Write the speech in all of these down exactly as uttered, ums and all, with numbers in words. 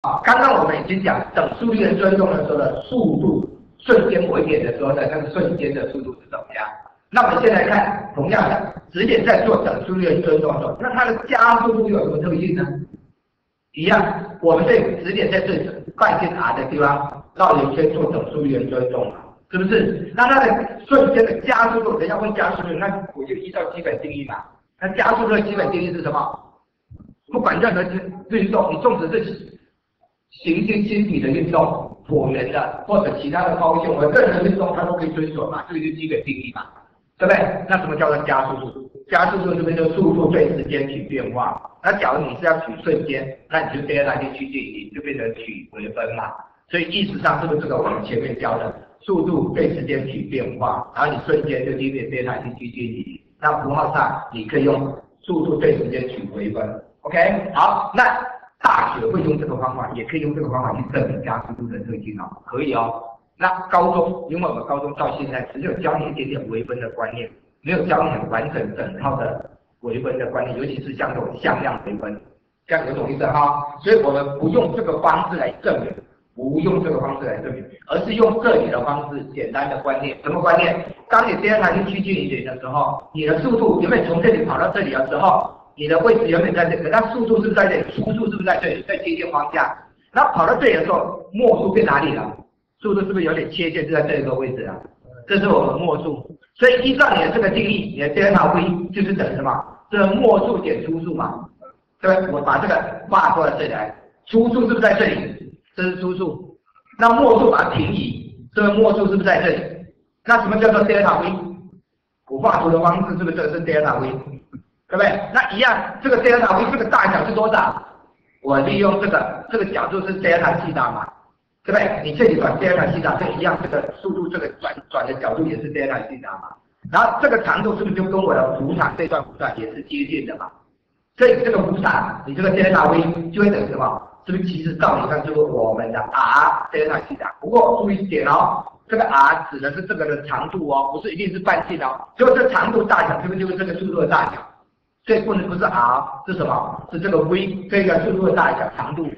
啊，刚刚我们已经讲等速率的追踪的时候的速度，瞬间回点的时候的那个瞬间的速度是怎么样？那我们现在看，同样的，直点在做等速率的追踪的时候，那它的加速度有什么特性呢？一样，我们对直点在这里半径 r 的地方绕圆圈做等速率的追踪嘛，是不是？那它的瞬间的加速度，等一下问加速度，那我就依照基本定义嘛。那加速度的基本定义是什么？不管任何运动，你纵使是行星星体的运动、椭圆的或者其他的高性，我任何运动它都可以遵守嘛，这个就是基本定义嘛，对不对？那什么叫做加速度？加速度是不是就速度对时间取变化？那假如你是要取瞬间，那你就接下来就趋近于就变成取微分嘛。所以意识上是不是这个我们前面教的速度对时间取变化，然后你瞬间就一点变态去趋近于。那符号上你可以用速度对时间取微分 ，OK？ 好，那大学会用这个方法，也可以用这个方法去证明加速度的特性哦，可以哦。那高中，因为我们高中到现在只有教你一点点微分的观念，没有教你很完整整套的微分的观念，尤其是像这种向量微分，这样有懂意思哈？所以我们不用这个方式来证明，不用这个方式来证明，而是用这里的方式，简单的观念。什么观念？当你第二台去趋近于零的时候，你的速度原本从这里跑到这里的时候，你的位置原本在这里，可它速度是不是在这里？初速是不是在这里？在接近方向。那跑到这里的时候，末速变哪里了？速度是不是有点切线是在这个位置啊？这是我们末速。所以依照你的这个定义，你的 delta v 就是等于什么？这个末速减初速嘛，对不对？我把这个画过来这里来，初速是不是在这里？这是初速。那末速把它平移，这个末速是不是在这里？那什么叫做 delta v？ 我画图的方式是不是这个是 delta v？ 对不对？那一样，这个 delta v 这个大小是多少？我利用这个这个角度是 delta 西塔嘛，对不对？你这里转 delta 西塔，这一样，这个速度这个转转的角度也是 delta 西塔嘛。然后这个长度是不是就跟我的弧长这段弧长也是接近的嘛？所以这个弧长，你这个 delta v 就会等于什么？是不是其实道理上就是我们的 r delta 西塔？不过注意一点哦，这个 r 指的是这个的长度哦，不是一定是半径哦。就这长度大小，是不是就是这个速度的大小？所以不能不是 r 是什么？是这个 v 这个速度的大小长度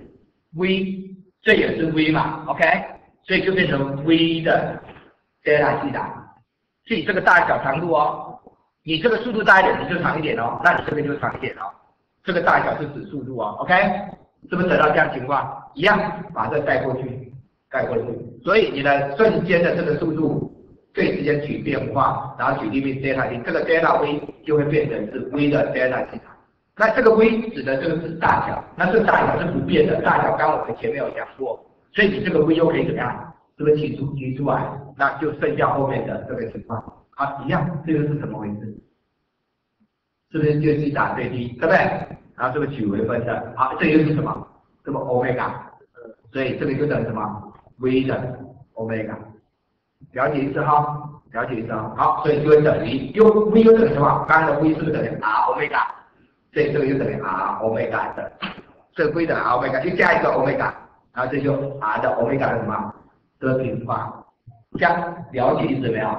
v， 这也是 v 嘛 ，OK？ 所以就变成 v 的 delta 西塔。是以这个大小长度哦，你这个速度大一点，你就长一点哦，那你这边就长一点哦。这个大小是指速度哦 ，OK？ 是不是得到这样情况？一样，把这带过去，带过去。所以你的瞬间的这个速度对时间取变化，然后取 limit delta t， 这个 delta v 就会变成是 v 的 delta 西塔。那这个 v 指的这个是大小，那这大小是不变的，大小刚我们前面有讲过，所以你这个 v 又可以怎么样？是不是提出提出来，那就剩下后面的这个情况。好，一样，这个是怎么回事？是不是就西塔最低，对不对？然后这个取微分的，好，这又是什么？这么 omega， 所以这个就等于什么 v 的 omega， 了解意思哈？了解意思哈？好，所以就会等于 u v 又等于什么？刚刚的 v 是不是等于 r omega？ 所以这个就等于 r omega 的，这个 v 等于 r omega， 又加一个 omega， 然后这就 r 的 omega 的什么？的平方，这样了解意思没有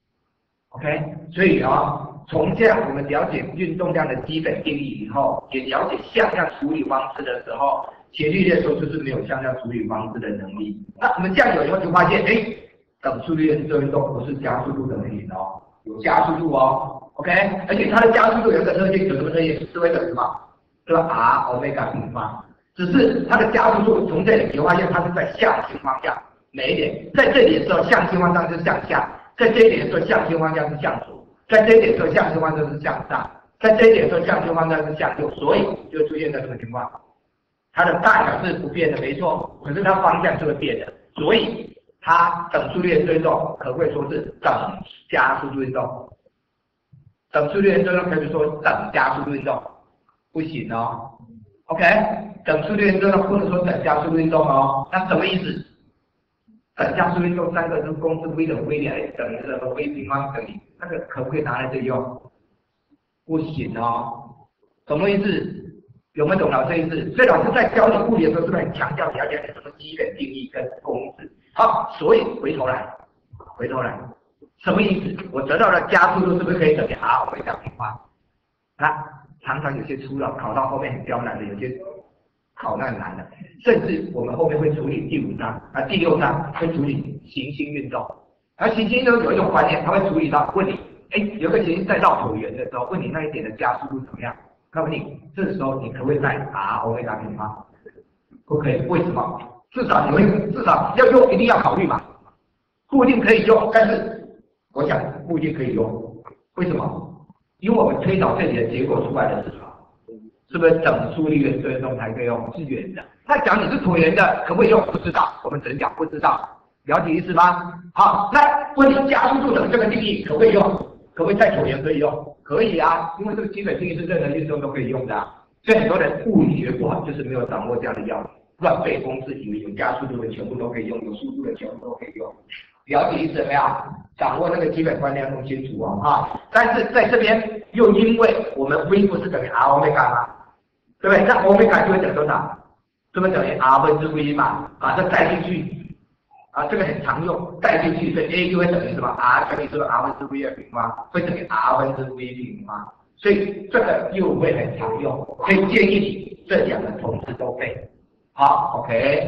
？OK， 所以啊，从这样我们了解运动量的基本定义以后，也了解向量处理方式的时候，伽利略说就是没有向量处理方式的能力。那我们这样有以后就发现，哎，等速率的运动不是加速度等于零哦，有加速度哦 ，OK， 而且它的加速度有一个特性，有什么特性？是会等于什么？对吧 ？r omega 平方，只是它的加速度从这里你会发现它是在向性方向。每一点，在这里的时候向心方向是向下，在这一点的时候向心方向是向左，在这一点的时候向心方向是向上，在这一点的时候向心方向是向右，所以就出现了什么情况？它的大小是不变的，没错，可是它方向是会变的，所以它等速率的运动可不可以说是等加速度运动？等速率的运动可以说等加速度运动，不行哦 ，OK？ 等速率的运动不能说等加速度运动哦，那什么意思？等加速运动三个是公式 v 等于 v 两等于什么 v 平方等于那个可不可以拿来这里用？不行哦，懂么意思？有没有懂老师意思？所以老师在教你物理的时候，是不是很强调了解什么基本定义跟公式？好，所以回头来，回头来，什么意思？我得到的加速度是不是可以等于 r omega 平方？那常常有些出了考到后面很刁难的，有些靠，那难了。甚至我们后面会处理第五章啊，第六章会处理行星运动。而行星呢有一种观念，它会处理到问你，哎，有个行星在绕椭圆的时候，问你那一点的加速度怎么样？告诉你，这时候你可不可以在 r 欧米伽平方？不可以，为什么？至少你会至少要用，一定要考虑嘛。不一定可以用，但是我想不一定可以用。为什么？因为我们推导这里的结果出来的是什么？是不是等速率圆锥动才可以用？是圆的。那讲你是椭圆的，可不可以用？不知道，我们只能讲不知道。了解意思吗？好，那问你加速度等这个定义可不可以用？可不可以在椭圆可以用？可以啊，因为这个基本定义是任何运动都可以用的啊。所以很多人物理学不好，就是没有掌握这样的要领，乱背公式，以为有加速度的全部都可以用，有速度的全部都可以用。了解意思没有？掌握那个基本观念弄清楚哦，哈。但是在这边又因为我们 v 不是等于 r 欧米伽吗？对不对？那欧米伽就会等于多少？就会等于 r 分之 v 嘛，把这带进去，啊，这个很常用，带进去，所以 a 就会等于什么 r 乘以这个 r 分之 v 的平方，会等于 r 分之 v 平方，所以这个又会很常用，所以建议你这两个同时都背。好 ，OK。